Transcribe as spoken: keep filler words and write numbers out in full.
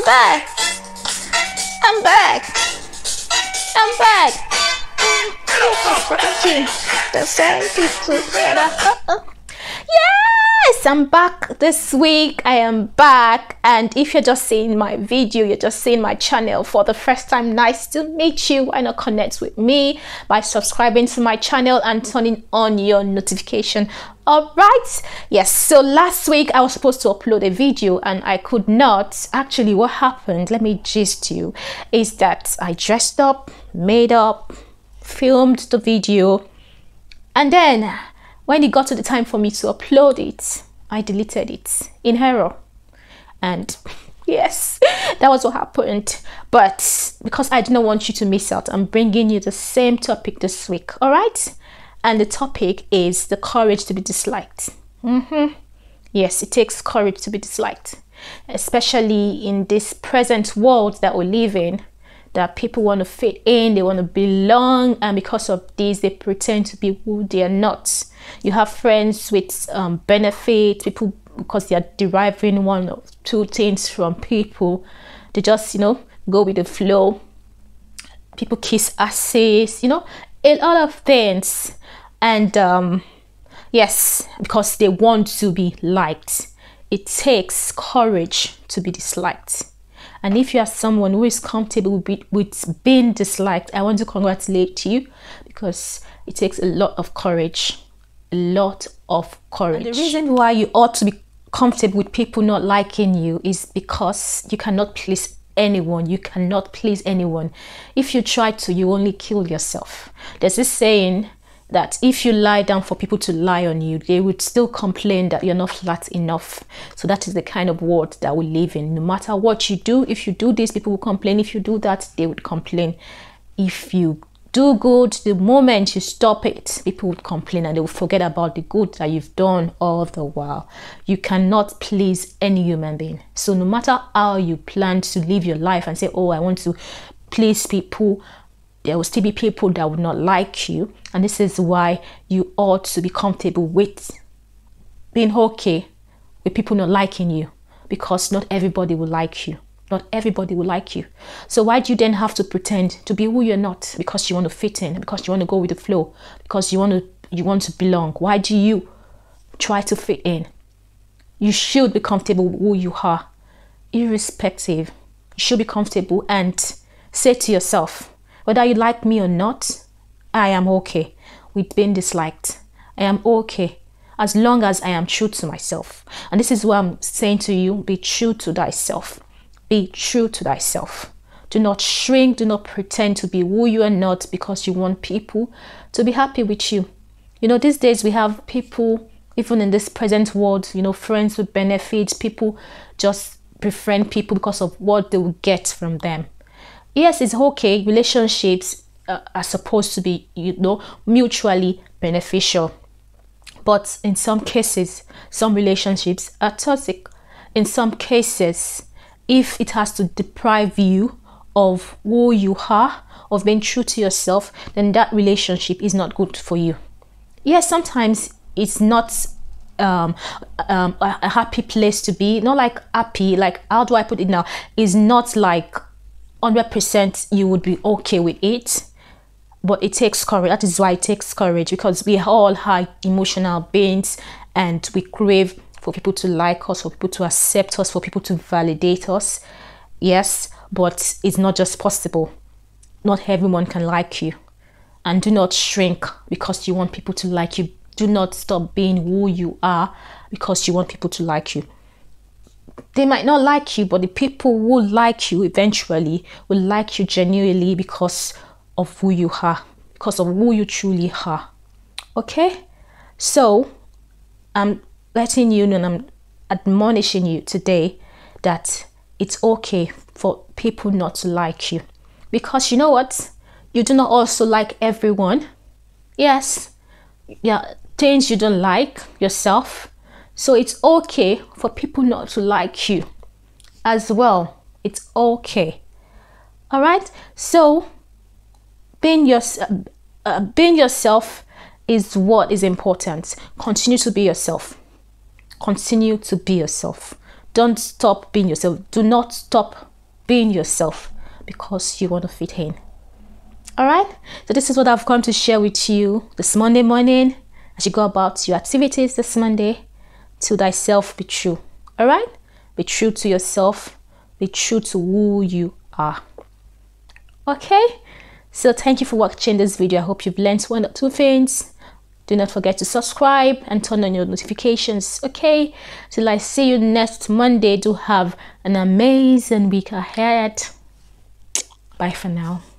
back. I'm back. I'm back. Yes, I'm back this week. I am back, and if you're just seeing my video, you're just seeing my channel for the first time, nice to meet you. Why not connect with me by subscribing to my channel and turning on your notification? All right, yes, so last week I was supposed to upload a video and I could not. Actually, what happened, let me gist you, is that I dressed up, made up, filmed the video, and then when it got to the time for me to upload it, I deleted it in error. And yes, that was what happened. But because I do not want you to miss out, I'm bringing you the same topic this week. All right, and the topic is the courage to be disliked. Mm-hmm. Yes, it takes courage to be disliked, especially in this present world that we live in, that people want to fit in, they want to belong, and because of this they pretend to be who they are not. You have friends with um, benefit, people because they are deriving one or two things from people, they just, you know, go with the flow. People kiss asses, you know, a lot of things. And um yes, because they want to be liked. It takes courage to be disliked. And if you are someone who is comfortable with, with being disliked, I want to congratulate you, because it takes a lot of courage. A lot of courage. And the reason why you ought to be comfortable with people not liking you is because you cannot please anyone. You cannot please anyone. If you try to, you only kill yourself. There's this saying that if you lie down for people to lie on you, they would still complain that you're not flat enough. So that is the kind of world that we live in. No matter what you do, if you do this, people will complain. If you do that, they would complain. If you do good, the moment you stop it, people would complain and they will forget about the good that you've done all the while. You cannot please any human being. So no matter how you plan to live your life and say, oh, I want to please people, there will still be people that would not like you. And this is why you ought to be comfortable with being okay with people not liking you, because not everybody will like you. Not everybody will like you. So why do you then have to pretend to be who you're not? Because you want to fit in, because you want to go with the flow, because you want to you want to belong. Why do you try to fit in? You should be comfortable with who you are, irrespective. You should be comfortable and say to yourself, whether you like me or not, I am okay with being disliked. I am okay as long as I am true to myself. And this is what I'm saying to you: be true to thyself. Be true to thyself. Do not shrink. Do not pretend to be who you are not because you want people to be happy with you. You know, these days we have people, even in this present world, you know, friends with benefits. People just befriend people because of what they will get from them. Yes, it's okay. Relationships uh, are supposed to be, you know, mutually beneficial. But in some cases, some relationships are toxic. In some cases, if it has to deprive you of who you are, of being true to yourself, then that relationship is not good for you. Yes, sometimes it's not um, um, a, a happy place to be. Not like happy, like, how do I put it now? It's not like one hundred percent you would be okay with it. But it takes courage. That is why it takes courage, because we all are emotional beings and we crave for people to like us, for people to accept us, for people to validate us. Yes, but it's not just possible. Not everyone can like you. And do not shrink because you want people to like you. Do not stop being who you are because you want people to like you. They might not like you, but the people who like you eventually will like you genuinely because of who you are, because of who you truly are. Okay? So, I'm letting you know, and I'm admonishing you today that it's okay for people not to like you, because you know what, you do not also like everyone. Yes, yeah, things you don't like yourself, so it's okay for people not to like you as well. It's okay. All right, so being your uh, being yourself is what is important. Continue to be yourself. Continue to be yourself. Don't stop being yourself. Do not stop being yourself because you want to fit in. All right, so this is what I've come to share with you this Monday morning as you go about your activities this Monday. To thyself be true. All right, be true to yourself, be true to who you are. Okay, so thank you for watching this video. I hope you've learned one or two things. Do not forget to subscribe and turn on your notifications. Okay, till I see you next Monday. Do have an amazing week ahead. Bye for now.